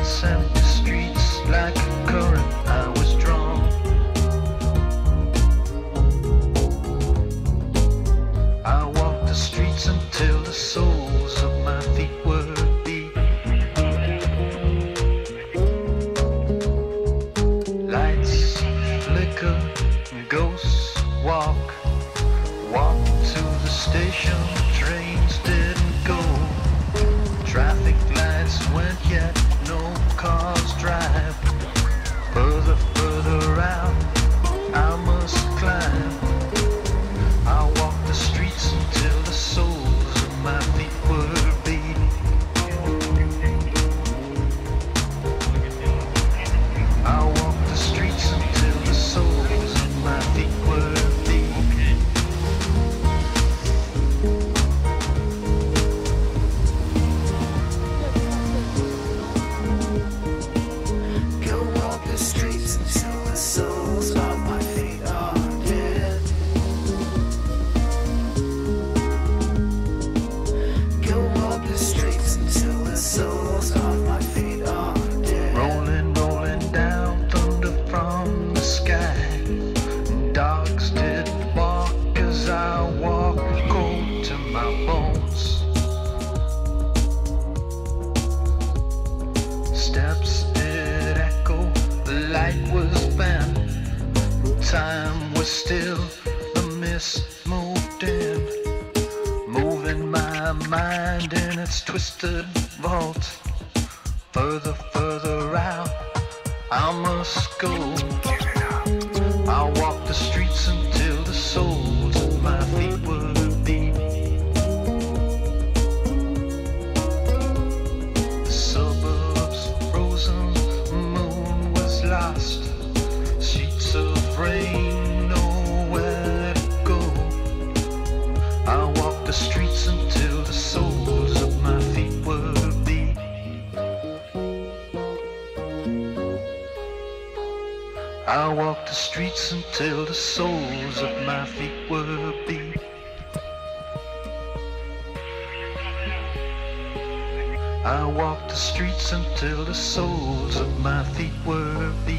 these empty streets, like a current I was drawn. I walked the streets until the soles of my feet were beat. Lights flicker, ghosts walk to the station, trains didn't go. Traffic lights went yet no cars drive. Further out, I must climb. I walked the streets until the soles of my feet were beating. I walked the streets until the soles of my feet were beating. Go walk the streets until the soles of my feet are dead. Go walk the streets until the soles of my feet are dead. Rolling down thunder from the sky. Dogs did bark as I walked, cold to my bones. Steps did echo, the light was bent. Time was still, the mist moved in, moving my mind in its twisted vault. Further out, I must go. I walked the streets until the soles of my feet were beat. The suburbs frozen, the moon was lost. Sheets of rain, nowhere to go. I walked the streets until the soles of my feet were beat. I walked the streets until the soles of my feet were beat. I walked the streets until the soles of my feet were beat.